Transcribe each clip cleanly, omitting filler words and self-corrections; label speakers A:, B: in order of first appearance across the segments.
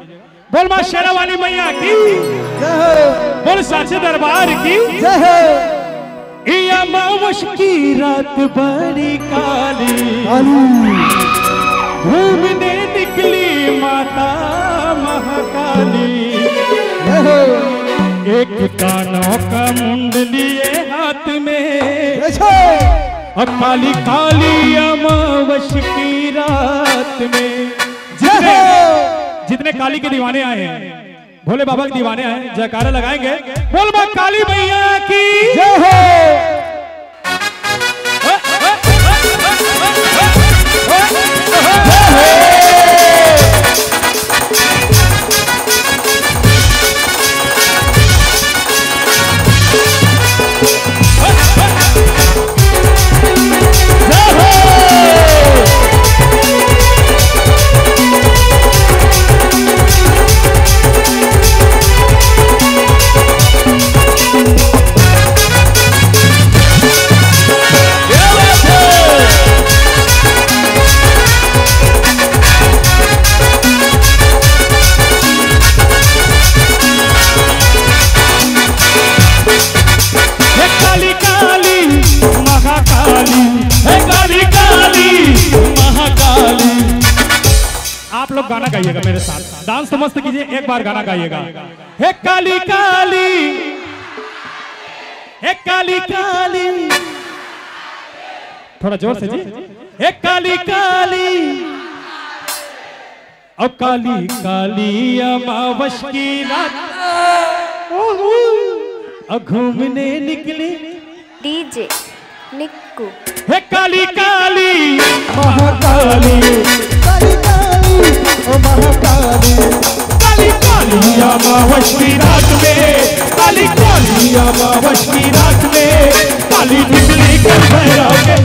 A: बोल मां शेरावाली मैया की, बोल साचे दरबार की। अमावस की रात बड़ी काली, घूमने निकली माता महाकाली। एक कानों का मुंड लिए हाथ में, और काली काली अमावस की रात में। जितने काली के दीवाने आए हैं, भोले बाबा के दीवाने आए, जयकारा लगाएंगे। बोल मां काली मैया की जय हो। आप लोग गाना गाइएगा मेरे साथ, डांस तो मस्त कीजिए, एक बार गाना गाइएगा। हे काली काली, हे काली काली, थोड़ा जोर से जी। हे काली काली, और काली काली अमावस की रात, और घूमने निकली
B: डीजे निक्कू।
A: हे काली काली महाकाली,
C: काली काली ओ महाकाली,
A: काली काली अमावस की रात में, काली काली अमावस की रात में, काली निकली कर भैरव के।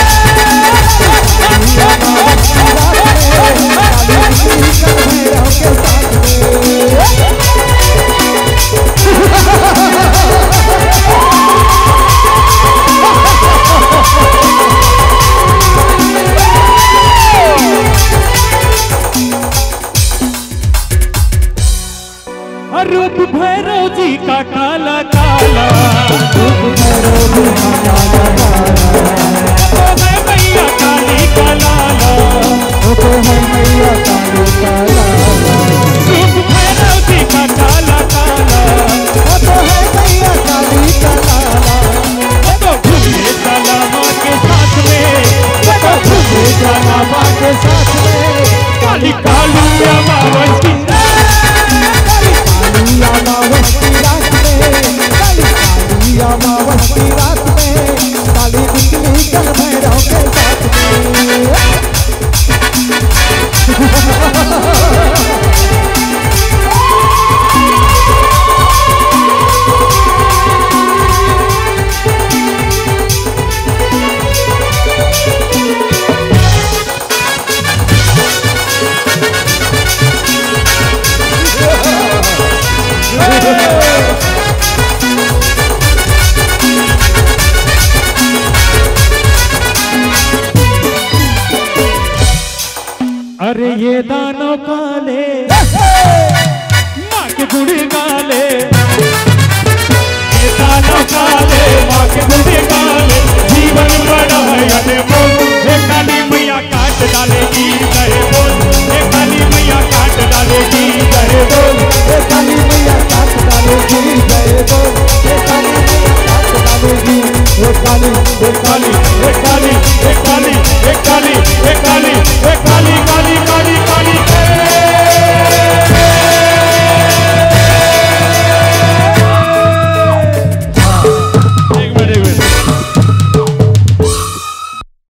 A: रूप भैरव जी का काला काला, रूप भैरव जी का काला काला, वो है मैया काली का लाला,
C: वो तो है मैया काली का लाला।
A: रूप भैरव जी का काला काला,
C: वो तो है मैया काली का लाला।
A: वो तो घूमे काला माँ के साथ में, वो तो घूमे काला माँ के साथ में, काली काली अमावस की
C: अमावस की रात में, काली काली अमावस की रात में, काली निकली कल भैरव के साथ में।
A: अरे ये दानों काले माँ के गुड़ी गाले, ये दानों काले माँ के गुड़ी गाले, जीवन बड़ा है